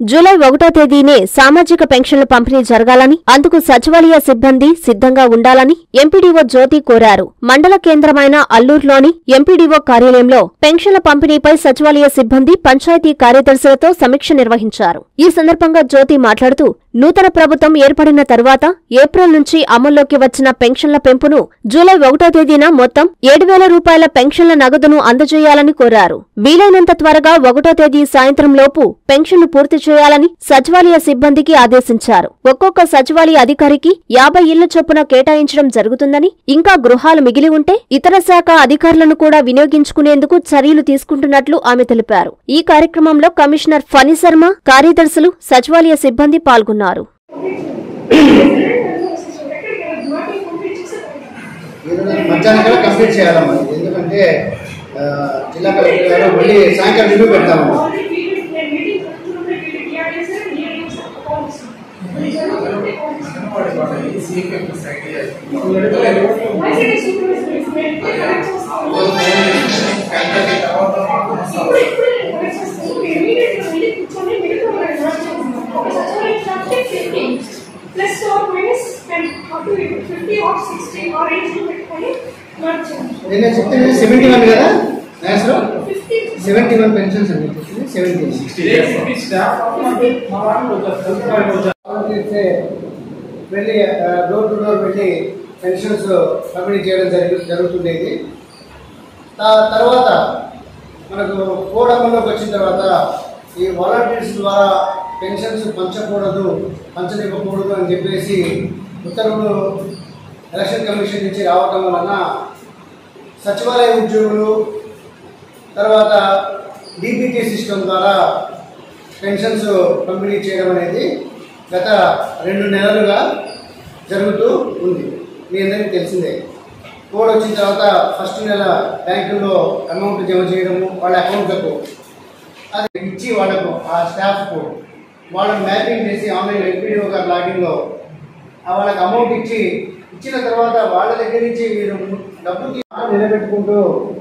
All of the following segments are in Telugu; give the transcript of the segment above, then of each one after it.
జూలై 1వ తేదీనే సామాజిక పెన్షన్ల పంపిణీ జరగాలని, అందుకు సచివాలయ సిబ్బంది సిద్ధంగా ఉండాలని ఎంపీడీఓ జ్యోతి కోరారు. మండల కేంద్రమైన అల్లూరులోని ఎంపీడీఓ కార్యాలయంలో పెన్షన్ల పంపిణీపై సచివాలయ సిబ్బంది, పంచాయతీ కార్యదర్శులతో సమీక్ష నిర్వహించారు. ఈ సందర్భంగా జ్యోతి మాట్లాడుతూ, నూతన ప్రభుత్వం ఏర్పడిన తరువాత ఏప్రిల్ నుంచి అమల్లోకి వచ్చిన పెన్షన్ల పెంపును జూలై 1వ తేదీన మొత్తం 7,000 రూపాయల పెన్షన్ల నగదును అందజేయాలని కోరారు. వీలైనంత త్వరగా 1వ తేదీ సాయంత్రం లోపు పెన్షన్ను పూర్తి చేయాలని సచివాలయ సిబ్బందికి ఆదేశించారు. ఒక్కొక్క సచివాలయ అధికారికి 50 ఇళ్ల చొప్పున కేటాయించడం జరుగుతుందని, ఇంకా గృహాలు మిగిలి ఉంటే ఇతర శాఖ అధికారులను కూడా వినియోగించుకునేందుకు చర్యలు తీసుకుంటున్నట్లు ఆమె తెలిపారు. ఈ కార్యక్రమంలో కమిషనర్ ఫణి శర్మ, కార్యదర్శులు, సచివాలయ సిబ్బంది పాల్గొన్నారు. ఎందుకంటే జిల్లా కలెక్టర్ గారు మళ్ళీ సాయంకాలం రివ్యూ పెడతాము. నేను చెప్తే 71 కదా, 71 పెన్షన్స్ అండి. 70 వెళ్ళి డోర్ టు డోర్ వెళ్ళి పెన్షన్స్ పంపిణీ చేయడం జరుగుతుండేది. తర్వాత మనకు కోడ్ అమల్లోకి వచ్చిన తర్వాత ఈ వాలంటీర్స్ ద్వారా పెన్షన్స్ పంచనివ్వకూడదు అని చెప్పేసి ఉత్తర్వులు ఎలక్షన్ కమిషన్ నుంచి రావటం వలన సచివాలయ ఉద్యోగులు తర్వాత డీబీటీ సిస్టమ్ ద్వారా పెన్షన్స్ పంపిణీ చేయడం అనేది గత 2 నెలలుగా జరుగుతూ ఉంది. మీ అందరికీ తెలిసిందే. కోడ్ వచ్చిన తర్వాత ఫస్ట్ నెల బ్యాంకుల్లో అమౌంట్ జమ చేయడము, వాళ్ళ అకౌంట్లకు అది ఇచ్చి వాళ్ళకు ఆ స్టాఫ్కు వాళ్ళని మ్యాపింగ్ చేసి ఆన్లైన్ ఎంపీడీఓ గారు లాగిన్లో వాళ్ళకి అమౌంట్ ఇచ్చిన తర్వాత వాళ్ళ దగ్గర నుంచి మీరు డబ్బు నిలబెట్టుకుంటూ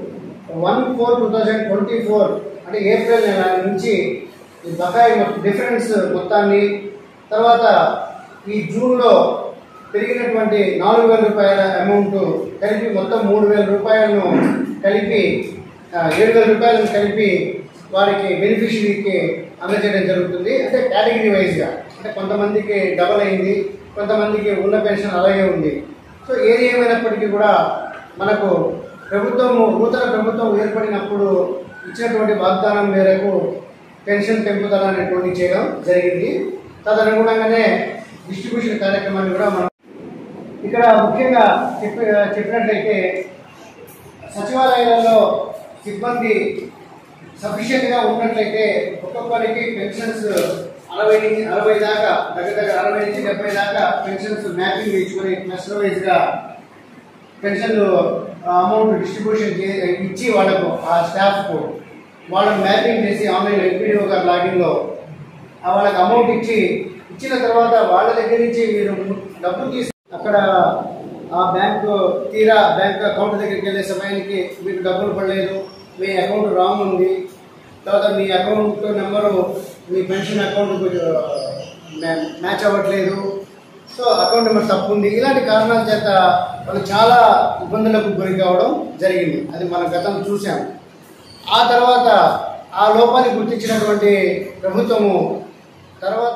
1/4/2024 అంటే ఏప్రిల్ నెల నుంచి ఈ బకాయి డిఫరెన్స్ మొత్తాన్ని, తర్వాత ఈ జూన్లో పెరిగినటువంటి 4,000 రూపాయల అమౌంట్ కలిపి మొత్తం 3,000 రూపాయలను కలిపి 7,000 రూపాయలను కలిపి వారికి బెనిఫిషరీకి అందజేయడం జరుగుతుంది. అంటే కేటగిరీ వైజ్గా, అంటే కొంతమందికి డబల్ అయింది, కొంతమందికి ఉన్న పెన్షన్ అలాగే ఉంది. సో ఏది ఏమైనప్పటికీ కూడా మనకు నూతన ప్రభుత్వం ఏర్పడినప్పుడు ఇచ్చినటువంటి వాగ్దానం మేరకు పెన్షన్ పెంపుదల అనేటువంటి చేయడం జరిగింది. తదనుగుణంగానే డిస్ట్రిబ్యూషన్ కార్యక్రమాన్ని కూడా మనం ఇక్కడ ముఖ్యంగా చెప్పినట్లయితే సచివాలయాలలో సిబ్బంది సఫిషియెంట్గా ఉన్నట్లయితే ఒక్కొక్కరికి పెన్షన్స్ 60 దాకా, దగ్గర 60 నుంచి 70 దాకా పెన్షన్స్ మ్యాపింగ్ ఇచ్చుకొని క్లస్టర్ వైజ్గా పెన్షన్లు అమౌంట్ డిస్ట్రిబ్యూషన్ ఇచ్చి వాళ్ళకు ఆ స్టాఫ్కు వాళ్ళని మ్యాపింగ్ చేసి ఆన్లైన్ ఎంపీడీఓ గారు లాగిన్లో వాళ్ళకి అమౌంట్ ఇచ్చిన తర్వాత వాళ్ళ దగ్గర నుంచి మీరు డబ్బు తీసి అక్కడ ఆ బ్యాంక్ అకౌంట్ దగ్గరికి వెళ్ళే సమయానికి మీకు డబ్బులు పడలేదు, మీ అకౌంట్ రాంగ్ ఉంది, తర్వాత మీ అకౌంట్ నెంబరు మీ పెన్షన్ అకౌంట్కు మ్యాచ్ అవ్వట్లేదు, సో అకౌంట్ నెంబర్ తప్పు ఉంది, ఇలాంటి కారణాల చేత వాళ్ళు చాలా ఇబ్బందులకు గురి కావడం జరిగింది. అది మనం గతంలో చూసాం. ఆ తర్వాత ఆ లోపాన్ని గుర్తించినటువంటి ప్రభుత్వము తర్వాత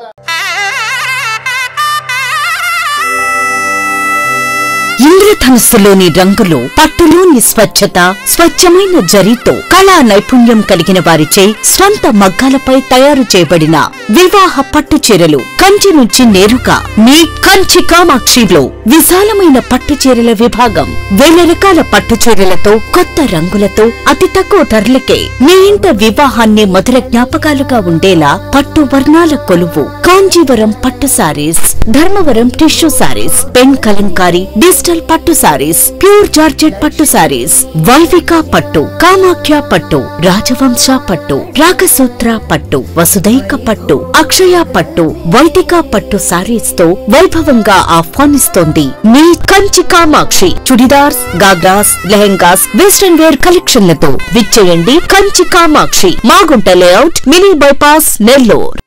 ఇంద్రధనుస్సులోని రంగులు, పట్టులోని స్వచ్ఛత, స్వచ్ఛమైన జరీతో కళా నైపుణ్యం కలిగిన వారిచే స్వంత మగ్గాలపై తయారు చేయబడిన వివాహ పట్టు చీరలు కంచి నుంచి నేరుగా మీ కంచి కామాక్షిలో విశాలమైన పట్టు చీరల విభాగం. 1000 రకాల పట్టు చీరలతో, కొత్త రంగులతో, అతి తక్కువ ధరలకే మీ ఇంట వివాహాన్ని మధుర జ్ఞాపకాలుగా ఉండేలా పట్టు వర్ణాల కొలువు కాంజీవరం పట్టు saris, Dharmavaram tissue saris, pen Kalamkari, digital పట్టు సారీస్, ప్యూర్ జార్జెట్ పట్టు సారీస్, వైవిక పట్టు, కామాఖ్య పట్టు, రాజవంశ పట్టు, రాగసూత్ర పట్టు, వసుదైక పట్టు, అక్షయ పట్టు, వైదిక పట్టు సారీస్ తో వైభవంగా ఆహ్వానిస్తోంది మీ కంచి కామాక్షి. చుడిదార్స్, గాగ్రాస్, లెహెంగాస్, వెస్టర్న్ వేర్ కలెక్షన్లతో విచ్చేయండి Kanchi Kamakshi, Magunta layout, mini bypass, Nellore.